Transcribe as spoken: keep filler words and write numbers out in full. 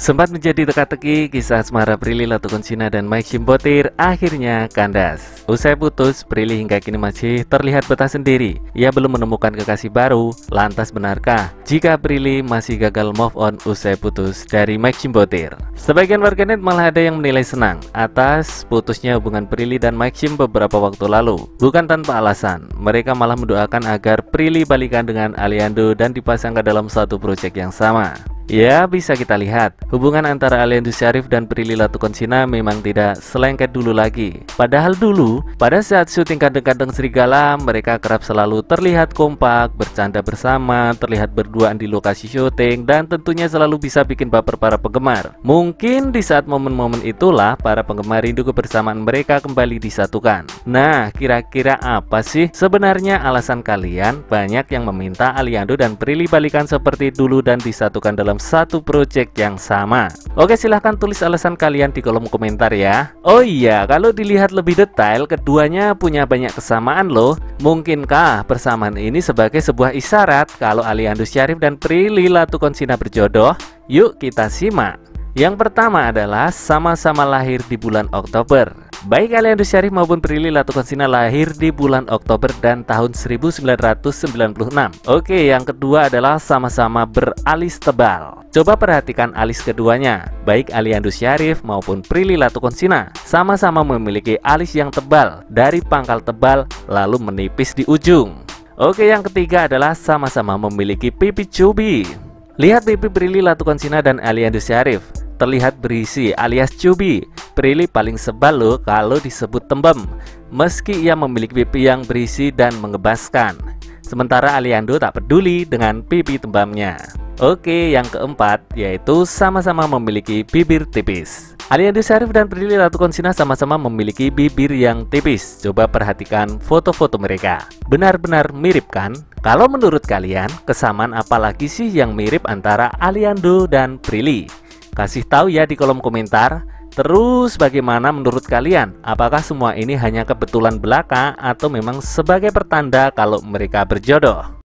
Sempat menjadi teka-teki, kisah asmara Prilly Latuconsina dan Mike Chimbotir akhirnya kandas. Usai putus, Prilly hingga kini masih terlihat betah sendiri. Ia belum menemukan kekasih baru. Lantas benarkah jika Prilly masih gagal move on usai putus dari Mike Chimbotir? Sebagian warganet malah ada yang menilai senang atas putusnya hubungan Prilly dan Mike Chim beberapa waktu lalu. Bukan tanpa alasan, mereka malah mendoakan agar Prilly balikan dengan Aliando dan dipasangkan dalam satu proyek yang sama. Ya, bisa kita lihat, hubungan antara Aliando Syarif dan Prilly Latuconsina memang tidak selengket dulu lagi. Padahal dulu, pada saat syuting Kandeng-Kandeng Serigala, mereka kerap selalu terlihat kompak, bercanda bersama, terlihat berduaan di lokasi syuting, dan tentunya selalu bisa bikin baper para penggemar. Mungkin di saat momen-momen itulah, para penggemar rindu kebersamaan mereka kembali disatukan. Nah, kira-kira apa sih sebenarnya alasan kalian banyak yang meminta Aliando dan Prilly balikan seperti dulu dan disatukan dalam satu project yang sama? Oke, silahkan tulis alasan kalian di kolom komentar ya. Oh iya, kalau dilihat lebih detail, keduanya punya banyak kesamaan loh. Mungkinkah persamaan ini sebagai sebuah isyarat kalau Aliando Syarif dan Prilly Latuconsina berjodoh? Yuk kita simak. Yang pertama adalah sama-sama lahir di bulan Oktober. Baik Aliando Syarif maupun Prilly Latuconsina lahir di bulan Oktober dan tahun seribu sembilan ratus sembilan puluh enam. Oke, yang kedua adalah sama-sama beralis tebal. Coba perhatikan alis keduanya. Baik Aliando Syarif maupun Prilly Latuconsina sama-sama memiliki alis yang tebal, dari pangkal tebal lalu menipis di ujung. Oke, yang ketiga adalah sama-sama memiliki pipi cubi. Lihat pipi Prilly Latuconsina dan Aliando Syarif, terlihat berisi alias cubi. Prilly paling sebal loh kalau disebut tembem, meski ia memiliki pipi yang berisi dan mengebaskan. Sementara Aliando tak peduli dengan pipi tembamnya. Oke, yang keempat yaitu sama-sama memiliki bibir tipis. Aliando Syarif dan Prilly Latuconsina sama-sama memiliki bibir yang tipis. Coba perhatikan foto-foto mereka. Benar-benar mirip kan? Kalau menurut kalian, kesamaan apa lagi sih yang mirip antara Aliando dan Prilly? Kasih tahu ya di kolom komentar. Terus bagaimana menurut kalian? Apakah semua ini hanya kebetulan belaka atau memang sebagai pertanda kalau mereka berjodoh?